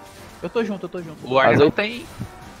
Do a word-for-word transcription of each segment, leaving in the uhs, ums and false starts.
Eu tô junto, eu tô junto. O Warner As não oito- tem.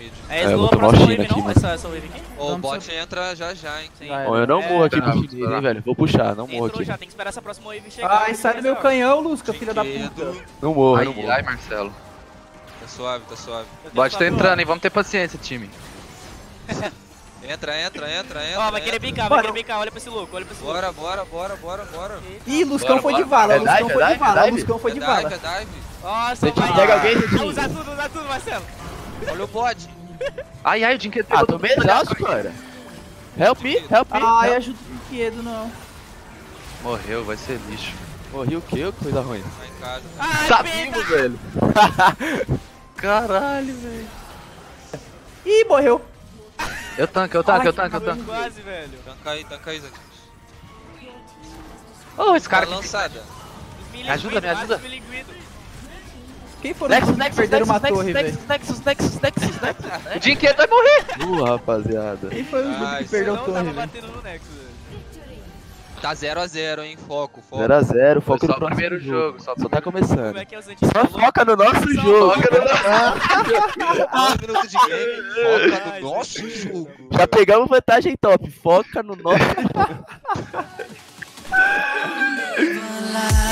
mid. É, É, eu slow vou a tomar o próxima China wave aqui, não? mano. Essa, essa wave aqui? Ô, o Vamos bot entra já já, hein. Sim. Já Bom, eu não É, morro aqui tá, pro vamos infinito, hein, esperar. velho. Vou puxar, não morro Entrou aqui. já, tem que esperar essa próxima wave chegar. Ai, sai do meu canhão, Lusca, filha da puta. Brinquedo. Não morro, não Ai, morro. ai, Marcelo. Tá suave, tá suave. Eu tenho Bot só tá pro- entrando, hein? Vamos ter paciência, time. Entra, entra, entra, entra. Ó, vai querer entra. bicar, vai Mano. querer bicar. Olha pra esse louco, olha pra esse louco. Bora, bora, bora, bora, bora. Ih, Luscão Bora, foi de bora. vala, É Luscão dive, foi é de dive, vala, é dive? Luscão foi É de dive, vala. é dive. Nossa, Você vai. pega alguém, Ah, Zetinho? Usa tudo, usa tudo, Marcelo. Olha o bot. Ai, ai, o Dinquedo Ah, pegou tô todo meio mundo. exausto, cara. Help me, help me. Ai, help. ajuda o brinquedo, não. Morreu, vai ser lixo. Morri o quê? Que coisa ruim. Tá em casa. Ai, Tá pega. vivo, velho. Caralho, velho. Ih, morreu. Eu tanque, eu tanque, Ai, eu tanque, eu Foi tanque. quase, velho. Tanca aí, tanca aí, Zetinho. Ô, esse Cara cara que... lançada. Me ajuda, me ajuda. Quem foram Nexus, os que Nexus, perderam uma Nexus, torre, velho? Nexus, Nexus, Nexus, Nexus, Nexus, O Nexus. Dinquedo vai morrer. Uh, rapaziada. Quem foi os Ai, que você perdeu Não torre, tava velho? batendo no Nexus, velho. Tá zero a zero, hein? Foco, foco. zero a zero, foco Foi só no o próximo primeiro jogo, só o Só tá começando. Como é que é o Santinho Só falou? foca no nosso jogo. dois minutos de game. Foca Ai, no nosso jogo. Já pegamos vantagem top. Foca no nosso jogo.